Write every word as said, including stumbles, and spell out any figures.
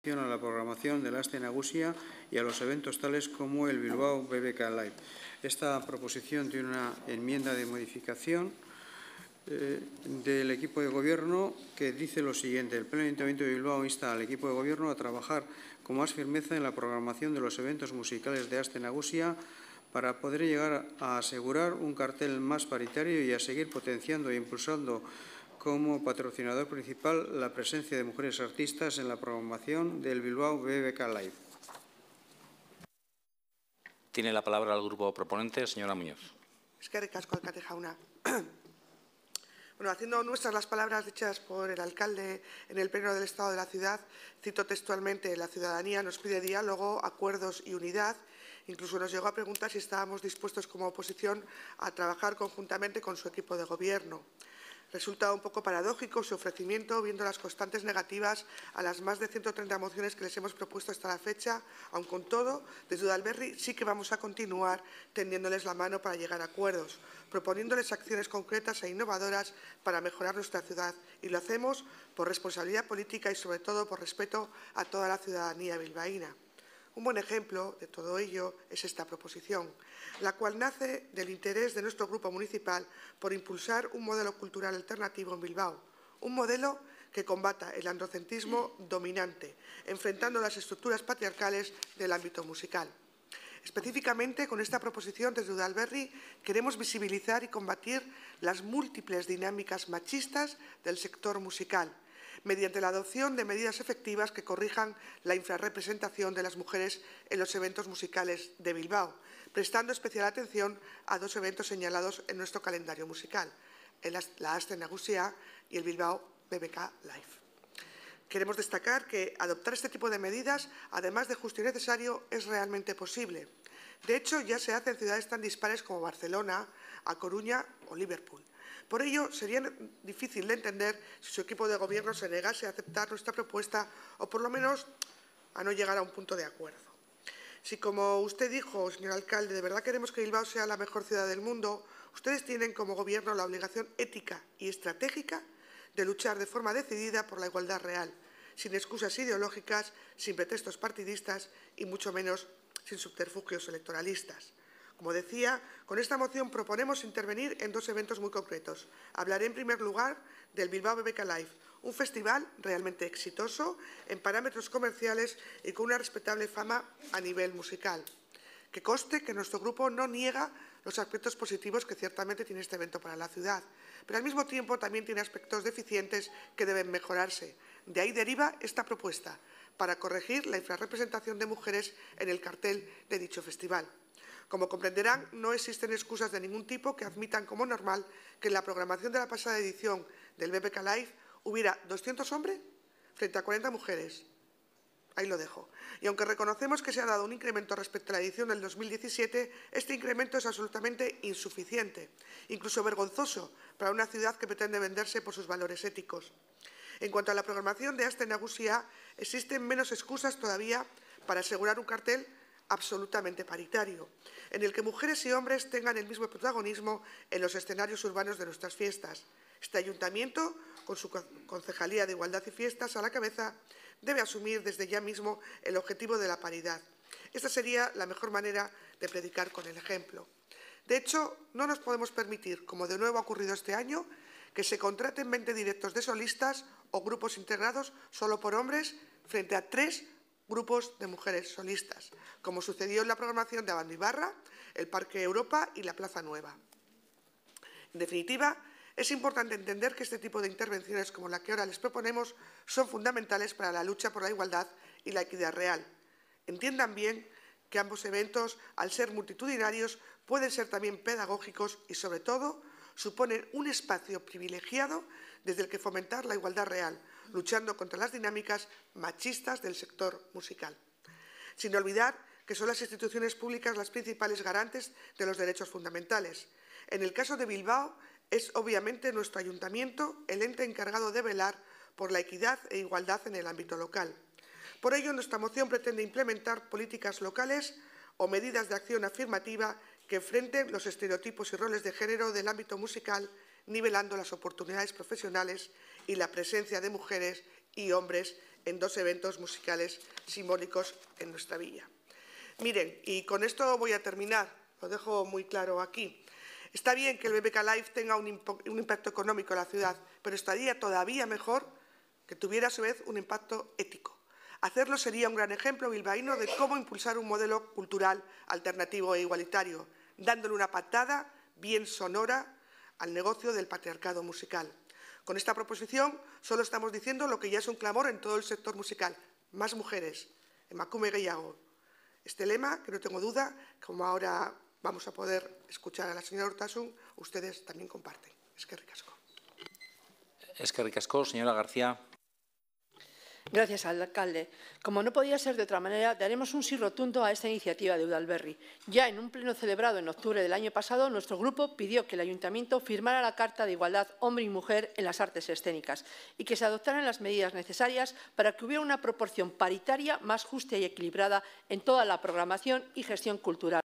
a la programación del Aste Nagusia y a los eventos tales como el Bilbao B B K Live. Esta proposición tiene una enmienda de modificación eh, del equipo de gobierno que dice lo siguiente: el Pleno Ayuntamiento de Bilbao insta al equipo de gobierno a trabajar con más firmeza en la programación de los eventos musicales de Aste Nagusia para poder llegar a asegurar un cartel más paritario y a seguir potenciando e impulsando como patrocinador principal la presencia de mujeres artistas en la programación del Bilbao B B K Live. Tiene la palabra el grupo proponente, señora Muñoz. Eskerrik asko, alkate jauna. Bueno, haciendo nuestras las palabras dichas por el alcalde en el Pleno del Estado de la ciudad, cito textualmente: la ciudadanía nos pide diálogo, acuerdos y unidad. Incluso nos llegó a preguntar si estábamos dispuestos como oposición a trabajar conjuntamente con su equipo de gobierno. Resulta un poco paradójico su ofrecimiento, viendo las constantes negativas a las más de ciento treinta mociones que les hemos propuesto hasta la fecha. Aun con todo, desde Udalberri sí que vamos a continuar tendiéndoles la mano para llegar a acuerdos, proponiéndoles acciones concretas e innovadoras para mejorar nuestra ciudad. Y lo hacemos por responsabilidad política y, sobre todo, por respeto a toda la ciudadanía bilbaína. Un buen ejemplo de todo ello es esta proposición, la cual nace del interés de nuestro grupo municipal por impulsar un modelo cultural alternativo en Bilbao, un modelo que combata el androcentrismo dominante, enfrentando las estructuras patriarcales del ámbito musical. Específicamente, con esta proposición desde Udalberri queremos visibilizar y combatir las múltiples dinámicas machistas del sector musical, mediante la adopción de medidas efectivas que corrijan la infrarrepresentación de las mujeres en los eventos musicales de Bilbao, prestando especial atención a dos eventos señalados en nuestro calendario musical, la Aste Nagusia y el Bilbao B B K Live. Queremos destacar que adoptar este tipo de medidas, además de justo y necesario, es realmente posible. De hecho, ya se hace en ciudades tan dispares como Barcelona, A Coruña o Liverpool. Por ello, sería difícil de entender si su equipo de gobierno se negase a aceptar nuestra propuesta o, por lo menos, a no llegar a un punto de acuerdo. Si, como usted dijo, señor alcalde, de verdad queremos que Bilbao sea la mejor ciudad del mundo, ustedes tienen como gobierno la obligación ética y estratégica de luchar de forma decidida por la igualdad real, sin excusas ideológicas, sin pretextos partidistas y mucho menos sin subterfugios electoralistas. Como decía, con esta moción proponemos intervenir en dos eventos muy concretos. Hablaré en primer lugar del Bilbao B B K Live, un festival realmente exitoso en parámetros comerciales y con una respetable fama a nivel musical. Que conste que nuestro grupo no niega los aspectos positivos que ciertamente tiene este evento para la ciudad, pero al mismo tiempo también tiene aspectos deficientes que deben mejorarse. De ahí deriva esta propuesta, para corregir la infrarrepresentación de mujeres en el cartel de dicho festival. Como comprenderán, no existen excusas de ningún tipo que admitan como normal que en la programación de la pasada edición del B B K Live hubiera doscientos hombres frente a cuarenta mujeres. Ahí lo dejo. Y aunque reconocemos que se ha dado un incremento respecto a la edición del dos mil diecisiete, este incremento es absolutamente insuficiente, incluso vergonzoso para una ciudad que pretende venderse por sus valores éticos. En cuanto a la programación de Aste Nagusia, existen menos excusas todavía para asegurar un cartel absolutamente paritario, en el que mujeres y hombres tengan el mismo protagonismo en los escenarios urbanos de nuestras fiestas. Este ayuntamiento, con su Concejalía de Igualdad y Fiestas a la cabeza, debe asumir desde ya mismo el objetivo de la paridad. Esta sería la mejor manera de predicar con el ejemplo. De hecho, no nos podemos permitir, como de nuevo ha ocurrido este año, que se contraten veinte directos de solistas o grupos integrados solo por hombres frente a tres grupos de mujeres solistas, como sucedió en la programación de Abando Ibarra, el Parque Europa y la Plaza Nueva. En definitiva, es importante entender que este tipo de intervenciones, como la que ahora les proponemos, son fundamentales para la lucha por la igualdad y la equidad real. Entiendan bien que ambos eventos, al ser multitudinarios, pueden ser también pedagógicos y, sobre todo, suponen un espacio privilegiado desde el que fomentar la igualdad real, luchando contra las dinámicas machistas del sector musical. Sin olvidar que son las instituciones públicas las principales garantes de los derechos fundamentales. En el caso de Bilbao, es obviamente nuestro ayuntamiento el ente encargado de velar por la equidad e igualdad en el ámbito local. Por ello, nuestra moción pretende implementar políticas locales o medidas de acción afirmativa que enfrenten los estereotipos y roles de género del ámbito musical, nivelando las oportunidades profesionales y la presencia de mujeres y hombres en dos eventos musicales simbólicos en nuestra villa. Miren, y con esto voy a terminar, lo dejo muy claro aquí. Está bien que el B B K Live tenga un, un impacto económico en la ciudad, pero estaría todavía mejor que tuviera a su vez un impacto ético. Hacerlo sería un gran ejemplo bilbaíno de cómo impulsar un modelo cultural alternativo e igualitario, dándole una patada bien sonora al negocio del patriarcado musical. Con esta proposición solo estamos diciendo lo que ya es un clamor en todo el sector musical: más mujeres, emakume gehiago. Este lema, que no tengo duda, como ahora vamos a poder escuchar a la señora Urtasun, ustedes también comparten. Eskerrik asko. Eskerrik asko, señora García. Gracias, alcalde. Como no podía ser de otra manera, daremos un sí rotundo a esta iniciativa de Udalberri. Ya en un pleno celebrado en octubre del año pasado, nuestro grupo pidió que el Ayuntamiento firmara la Carta de Igualdad Hombre y Mujer en las Artes Escénicas y que se adoptaran las medidas necesarias para que hubiera una proporción paritaria más justa y equilibrada en toda la programación y gestión cultural.